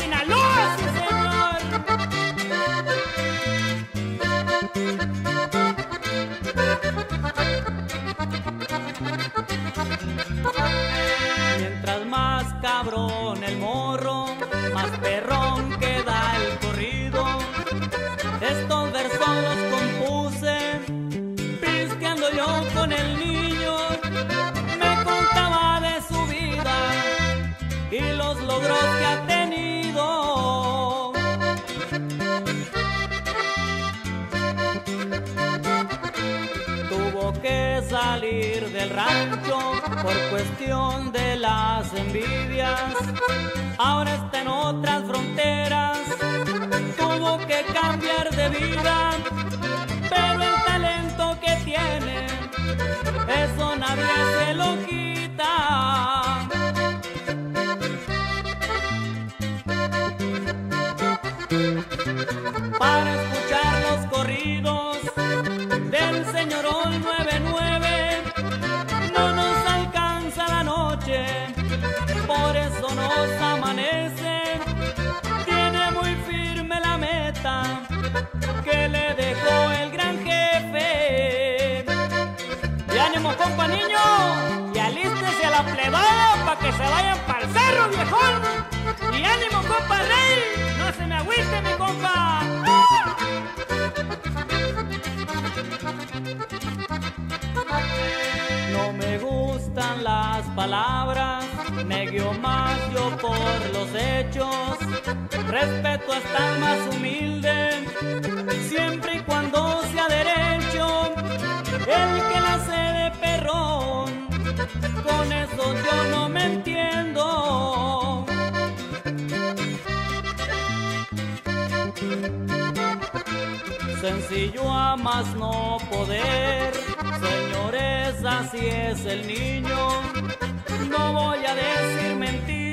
Sinaloa, sí, señor. Mientras más cabrón el morro, más perrón queda el corrido. Estos versos los compuse pisqueando yo con el niño. Me contaba de su vida y los logros que ha tenido. Tuvo que salir del rancho por cuestión de las envidias. Ahora está en otras fronteras. Tuvo que cambiar de vida, pero el talento que tiene, eso nadie se lo quita. Para escuchar los corridos del señorón 99 no nos alcanza la noche, por eso nos amanece. Tiene muy firme la meta que le dejó el gran jefe. Y ánimo, compa niño, y alístese a la plebada pa' que se vayan pa'l cerro, viejón. Y ánimo, compa rey, no se me agüite, mi compa. No me gustan las palabras, me guío más yo por los hechos. Respeto hasta el más humilde, siempre y cuando sea derecho. El que la hace de perrón, con eso yo no me entiendo. Sencillo a más no poder, señores, así es el niño. No voy a decir mentiras.